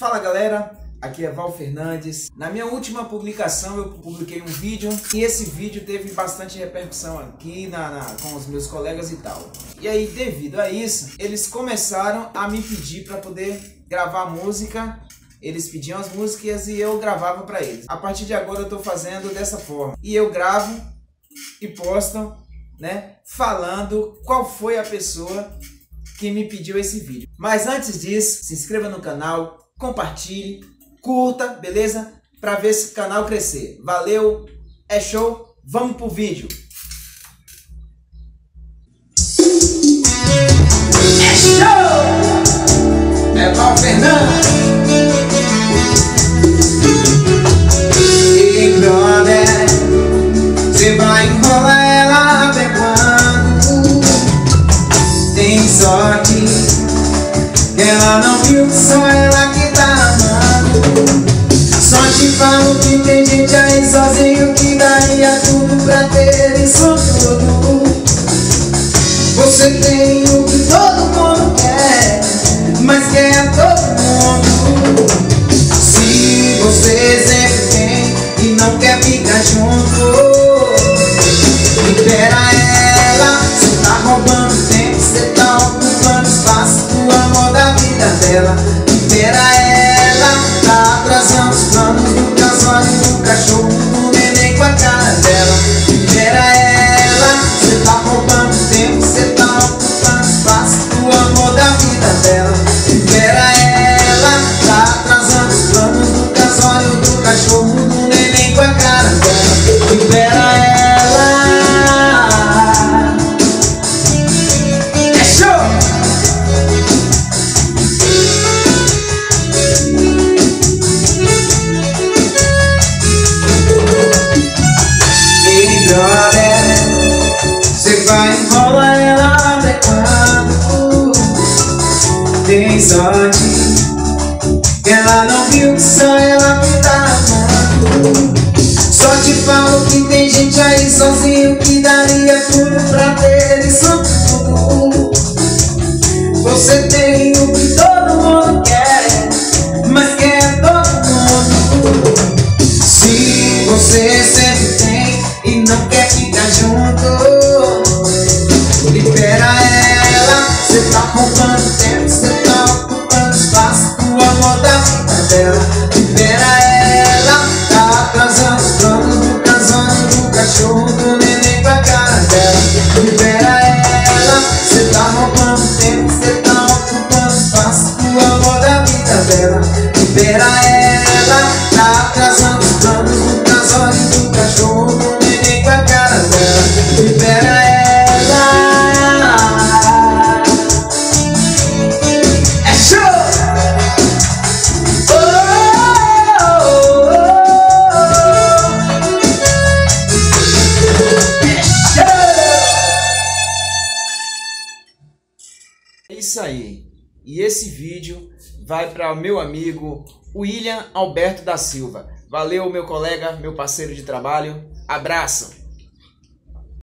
Fala galera, aqui é Val Fernandes. Na minha última publicação eu publiquei um vídeo e esse vídeo teve bastante repercussão aqui com os meus colegas e tal. E aí, devido a isso, eles começaram a me pedir para poder gravar música. Eles pediam as músicas e eu gravava para eles. A partir de agora eu estou fazendo dessa forma. E eu gravo e posto, né, falando qual foi a pessoa que me pediu esse vídeo. Mas antes disso, se inscreva no canal, compartilhe, curta, beleza? Para ver esse canal crescer. Valeu, é show, vamos pro vídeo. É show! É Val Fernandes. E brother, você vai enrolar ela até quando? Tem sorte que ela não viu que só ela que tá amando. Só te falo que tem gente aí sozinho que daria tudo pra ter isso tudo. Você tem o que todo mundo quer, mas quer todo mundo. Se você sempre tem e não quer ficar junto, libera ela. Você tá roubando tempo, você tá ocupando espaço do amor da vida dela. Libera ela, tá atrasando os planos do casório, do cachorro, do neném com a cara dela. Libera ela, você tá roubando tempo, você tá ocupando espaço do amor da vida dela. Libera ela, tá atrasando os planos do casório, do cachorro, do neném com a cara dela. Libera ela. É show! Ei, brother, você vai enrolar ela até quando? Tem sorte que ela não viu que só ela que tá amando. Só te falo que tem gente aí sozinho que daria tudo pra ter isso tudo. Você tem o que todo mundo quer, mas quer todo mundo. Se você sempre tem e não quer ficar junto, libera ela. Você tá roubando tempo, você tá ocupando espaço do amor da vida dela. Libera ela, tá atrasando os planos do casório, do cachorro, do neném com a cara dela. Libera ela, você tá roubando tempo, você tá ocupando espaço do amor da vida dela. Libera ela, tá atrasando os planos do casório, do cachorro, do neném com a cara dela. Libera ela. É show! É isso aí. E esse vídeo vai para o meu amigo William Alberto da Silva. Valeu, meu colega, meu parceiro de trabalho. Abraço!